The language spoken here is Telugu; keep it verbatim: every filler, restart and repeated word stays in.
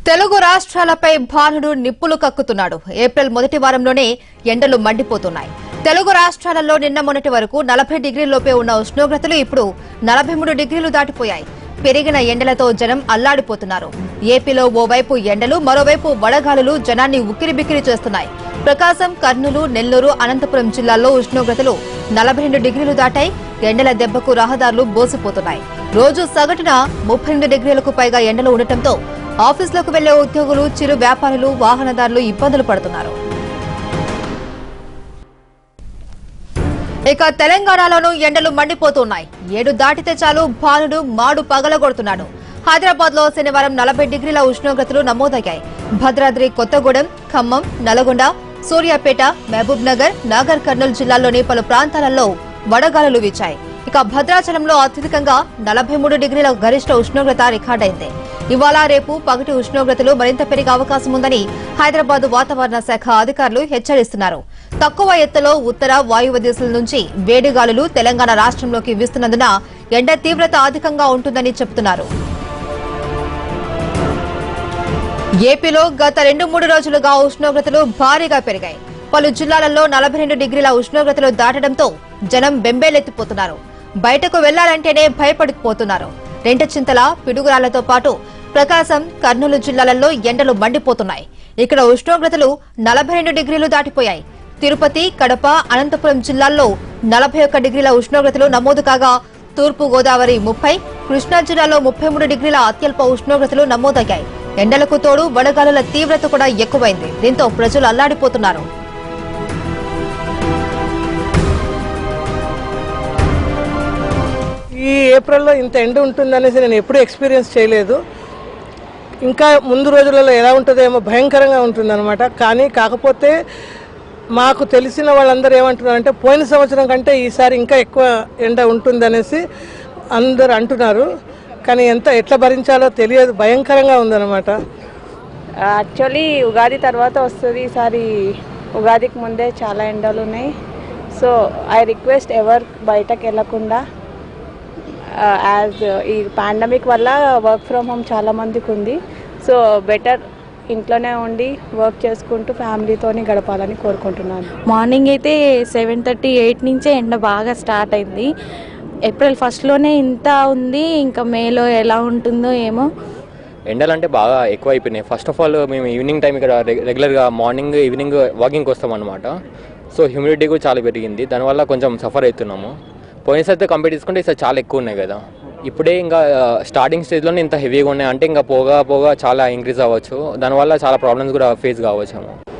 తెలుగు రాష్ట్రాలపై భానుడు నిప్పులు కక్కుతున్నాడు. ఏప్రిల్ మొదటి వారంలోనే ఎండలు మండిపోతున్నాయి. తెలుగు రాష్ట్రాలలో నిన్న మొన్నటి వరకు నలభై డిగ్రీలలోపే ఉన్న ఉష్ణోగ్రతలు ఇప్పుడు నలభై మూడు డిగ్రీలు దాటిపోయాయి. పెరిగిన ఎండలతో జనం అల్లాడిపోతున్నారు. ఏపీలో ఓవైపు ఎండలు, మరోవైపు వడగాలులు జనాన్ని ఉక్కిరిబిక్కిరి చేస్తున్నాయి. ప్రకాశం, కర్నూలు, నెల్లూరు, అనంతపురం జిల్లాల్లో ఉష్ణోగ్రతలు నలభై రెండు డిగ్రీలు దాటాయి. ఎండల దెబ్బకు రహదారులు బోసిపోతున్నాయి. రోజు సగటున ముప్పై రెండు డిగ్రీలకు పైగా ఎండలు ఉండటంతో ఆఫీసులకు వెళ్లే ఉద్యోగులు, చిరు వ్యాపారులు, వాహనదారులు ఇబ్బందులు పడుతున్నారు. ఇక తెలంగాణలోనూ ఎండలు మండిపోతున్నాయి. ఏడు దాటితే చాలు భానుడు మాడు పగలగొడుతున్నాడు. హైదరాబాద్ లో శనివారం నలభై డిగ్రీల ఉష్ణోగ్రతలు నమోదయ్యాయి. భద్రాద్రి, కొత్తగూడెం, ఖమ్మం, నల్గొండ, సూర్యాపేట, మహబూబ్ నగర్, నాగర్ కర్నూలు జిల్లాల్లోని పలు ప్రాంతాలలో వడగాలులు వీచాయి. ఇక భద్రాచలంలో అత్యధికంగా నలభై మూడు డిగ్రీల గరిష్ట ఉష్ణోగ్రత రికార్డైంది. ఇవాళ రేపు పగటి ఉష్ణోగ్రతలు మరింత పెరిగే అవకాశం ఉందని హైదరాబాద్ వాతావరణ శాఖ అధికారులు హెచ్చరిస్తున్నారు. తక్కువ ఎత్తులో ఉత్తర వాయువ్య దిశల నుంచి వేడిగాలులు తెలంగాణ రాష్ట్రంలోకి వీస్తున్నందున ఎండ తీవ్రత అధికంగా ఉంటుందని చెబుతున్నారు. ఏపీలో గత రెండు మూడు రోజులుగా ఉష్ణోగ్రతలు భారీగా పెరిగాయి. పలు జిల్లాలలో నలభై రెండు డిగ్రీల ఉష్ణోగ్రతలు దాటడంతో జనం బెంబేలెత్తిపోతున్నారు. బయటకు వెళ్లాలంటేనే భయపడిపోతున్నారు. రెంటచింతల, పిడుగురాళ్లతో పాటు ప్రకాశం, కర్నూలు జిల్లాలలో ఎండలు మండిపోతున్నాయి. ఇక్కడ ఉష్ణోగ్రతలు నలభై రెండు డిగ్రీలు దాటిపోయాయి. తిరుపతి, కడప, అనంతపురం జిల్లాల్లో నలభై ఒక్క డిగ్రీల ఉష్ణోగ్రతలు నమోదు కాగా తూర్పు గోదావరి ముప్పై, కృష్ణా జిల్లాలో ముప్పై మూడు డిగ్రీల అత్యల్ప ఉష్ణోగ్రతలు నమోదయ్యాయి. ఎండలకు తోడు వడగాలుల తీవ్రత కూడా ఎక్కువైంది. దీంతో ప్రజలు అల్లాడిపోతున్నారు. ఈ ఏప్రిల్లో ఇంత ఎండ ఉంటుందనేసి నేను ఎప్పుడూ ఎక్స్పీరియన్స్ చేయలేదు. ఇంకా ముందు రోజులలో ఎలా ఉంటుందేమో భయంకరంగా ఉంటుందన్నమాట. కానీ కాకపోతే మాకు తెలిసిన వాళ్ళందరూ ఏమంటున్నారంటే పోయిన సంవత్సరం కంటే ఈసారి ఇంకా ఎక్కువ ఎండ ఉంటుందనేసి అందరూ అంటున్నారు. కానీ ఎంత ఎట్లా భరించాలో తెలియదు, భయంకరంగా ఉందన్నమాట. యాక్చువల్లీ ఉగాది తర్వాత వస్తుంది. ఈసారి ఉగాదికి ముందే చాలా ఎండలు ఉన్నాయి. సో ఐ రిక్వెస్ట్ ఎవరు బయటకు వెళ్ళకుండా. యాజ్ ఈ పాండమిక్ వల్ల వర్క్ ఫ్రమ్ హోమ్ చాలా మందికి ఉంది. సో బెటర్ ఇంట్లోనే ఉండి వర్క్ చేసుకుంటూ ఫ్యామిలీతోని గడపాలని కోరుకుంటున్నాను. మార్నింగ్ అయితే సెవెన్ థర్టీ ఎయిట్ నుంచే ఎండ బాగా స్టార్ట్ అయింది. ఏప్రిల్ ఫస్ట్లోనే ఇంత ఉంది. ఇంకా మేలో ఎలా ఉంటుందో ఏమో. ఎండలు అంటే బాగా ఎక్కువ అయిపోయినాయి. ఫస్ట్ ఆఫ్ ఆల్ మేము ఈవినింగ్ టైం ఇక్కడ రెగ్యులర్గా మార్నింగ్ ఈవినింగ్ వాకింగ్కి వస్తాం అనమాట. సో హ్యూమిడిటీ కూడా చాలా పెరిగింది. దానివల్ల కొంచెం సఫర్ అవుతున్నాము. పోయినసారితో కంపేర్ చేసుకుంటే ఈసారి చాలా ఎక్కువ ఉన్నాయి కదా. ఇప్పుడే ఇంకా స్టార్టింగ్ స్టేజ్లోనే ఇంత హెవీగా ఉన్నాయి అంటే ఇంకా పోగా పోగా చాలా ఇంక్రీజ్ అవ్వచ్చు. దానివల్ల చాలా ప్రాబ్లమ్స్ కూడా ఫేస్ కావచ్చు.